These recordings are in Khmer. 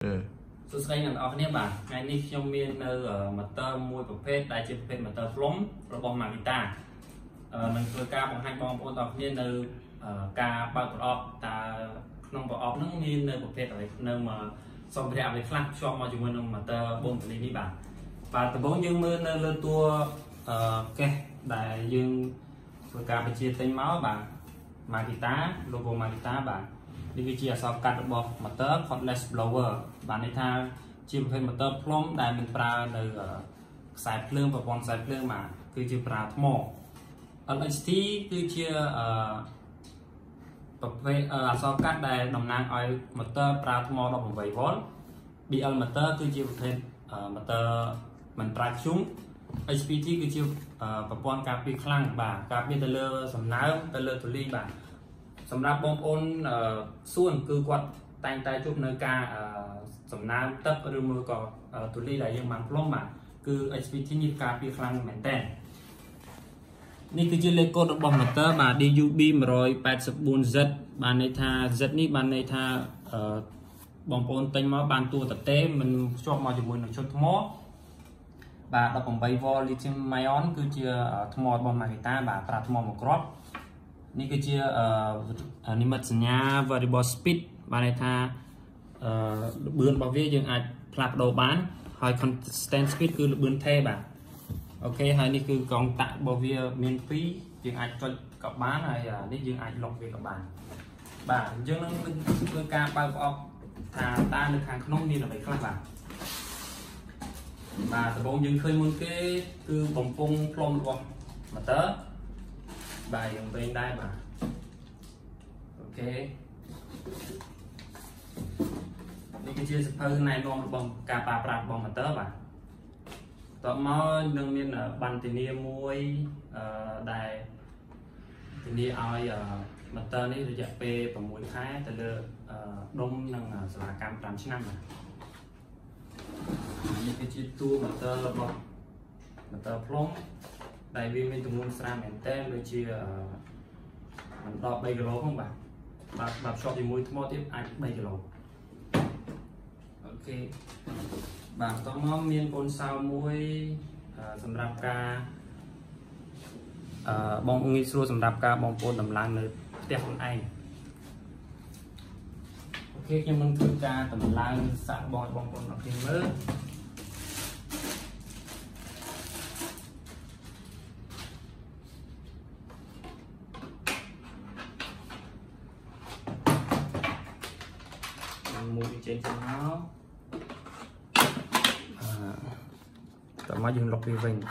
số đây là ở này bạn ngày nay trong miền motor môiประเภท đại trênประเภทmotor plum ระบบ Makita มันคือการของให้บอลโอนออกเนี่ยในการเปิดออกตาน้องเปิดออกนั่งมีในประเภทอะไรในมาส่งไปอะไรคลาสชอบมาจุ่มในมอเตอร์บนตัวนี้นี่บ้างvà từ bốn dương mưa nơi lên tua cái đại dương vừa cả bên chia tên máu bạn Makita logo Makita bạn đi cái chia sau cắt được bọc motor cordless blower bạn ấy tha chia một phần motor plum đại mình pra từ sải phượng và con sải phượng mà cứ chia pra thô LHT cứ chia sau cắt đại đồng năng ở motor pra thô đó bằng 7V BL motor cứ chia một phần motor mình tra chúng HPT គឺជាប្រព័ន្ធការពារខ្លាំងបាទការពារទៅលើសំណើមទៅលើធូលីបាទសម្រាប់បងប្អូនសួនគឺគាត់តែងតែជួបនៅការសំណើមទឹកឬមួយក៏ធូលីដែលយើងបានផ្លុំបាទគឺ HPT នេះការពារខ្លាំងមែនតើនេះគឺជាលេខកូដរបស់ motor បាទ DUB 184Z បានន័យថា Z នេះបានន័យថាបងប្អូនទិញមកបានតួតទេមិនភ្ជាប់មកជាមួយនឹងឈុតថ្មបាទ 18V lithium ion គឺជាថ្មរបស់ Makita បាទប្រើថ្មមួយគ្រាប់នេះគឺជានិមិត្តសញ្ញា variable speed បានន័យថាល្បឿនរបស់វាយើងអាចផ្លាស់ប្ដូរបានហើយ constant speed គឺល្បឿនថេរបាទអូខេហើយនេះគឺកងតាក់របស់វាមាន2យើងអាចចុចក៏បានហើយនេះយើងអាចលុបវាក៏បានបាទអញ្ចឹងនឹងធ្វើការបើកប្រអប់ថាតើនៅខាងក្នុងមានអ្វីខ្លះបាទបាទដំបូងយើងឃើញមុនគេគឺបំពង់ផ្លុំរបស់ motor បាទយើងវិញដែរបាទអូខេនេះគឺជាសភៅណែនាំរបស់ការប្រើប្រាស់របស់ motor បាទតបមកនឹងមានបន្ទនាមួយដែលធានាឲ្យ motor នេះរយៈពេល6ខែទៅលើដុំនិងសេវាកម្ម5ឆ្នាំបាទនេះគឺជាតួ motor របស់ motor plum ដែលវាមានទម្ងន់ស្រាលមែនតើដូចជាមិនដល់3គីឡូផងបាទបាទភ្ជាប់ជាមួយថ្មទៀតអាច3គីឡូអូខេបាទតោះមកមានកូនសោមួយសម្រាប់ការបងងាយស្រួលសម្រាប់ការបងប្អូនដំឡើងនៅផ្ទះខ្លួនឯងអូខេខ្ញុំនឹងធ្វើការដំឡើងសាក់បងប្អូនអរគុណមើលមួយចេញទៅមកតើមកយើងលុបវាវិញ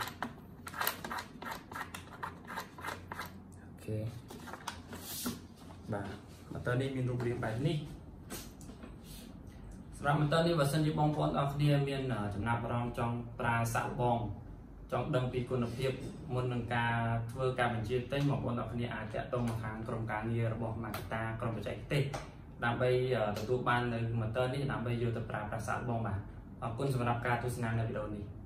អូខេបាទ motor នេះមានរូបរាងបែបនេះសម្រាប់ motor នេះបើសិនជាបងប្អូនអរគ្នាមានចំណាប់អារម្មណ៍ចង់ប្រើសាក់បងចង់ដឹងពីគុណភាពមុននឹងការធ្វើការបញ្ជាទិញបងប្អូនអរគ្នាអាចតាក់ទងមកខាងក្រុមការងាររបស់ Makita ក្រុមបច្ចេកទេសដើម្បីទទួលបាននៅ motor នេះដើម្បីយកទៅប្រើប្រាស់សាកបងបាទអរគុណសម្រាប់ការទស្សនានៅវីដេអូនេះ